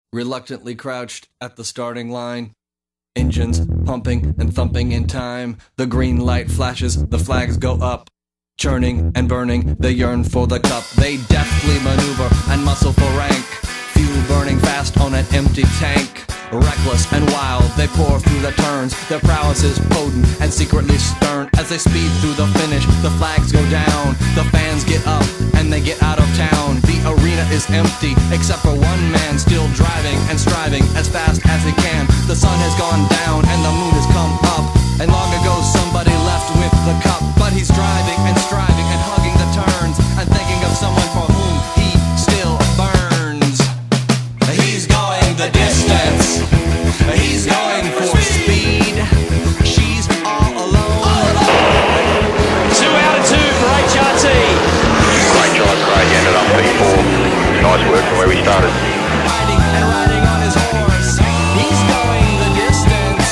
reluctantly crouched at the starting line. Engines pumping and thumping in time. The green light flashes, the flags go up. Churning and burning, they yearn for the cup. They deftly maneuver and muscle for rank. Fuel burning fast on an empty tank. Reckless and wild, they pour through the turns. Their prowess is potent and secretly stern. As they speed through the finish, the flags go down. The fans get up and they get out of town. The arena is empty, except for one man still driving and striving as fast as he can. The sun has gone down and the moon has come up. And long ago somebody left with the cup. But he's driving and striving and hugging the turns and thinking of someone for whom he still burns. He's going the distance. He's going for speed. She's all alone. 2 out of 2 for HRT. Great drive, Craig. Ended up P4. Nice work from where we started. Riding and riding on his horse. He's going the distance.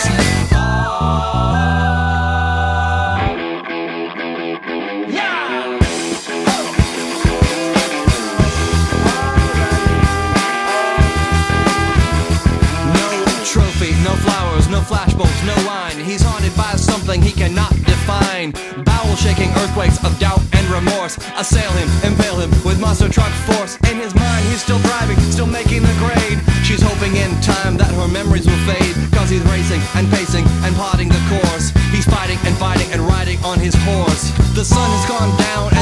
Yeah! No trophy, no flowers, no flashbulbs, no wine. He's haunted by something he cannot define. Bowel-shaking earthquakes of doubt and remorse assail him, impale him with monster truck force. In his mind, he's still driving, still making the grade. She's hoping in time that her memories will fade, cause he's racing and pacing and plotting the course. He's fighting and riding on his horse. The sun has gone down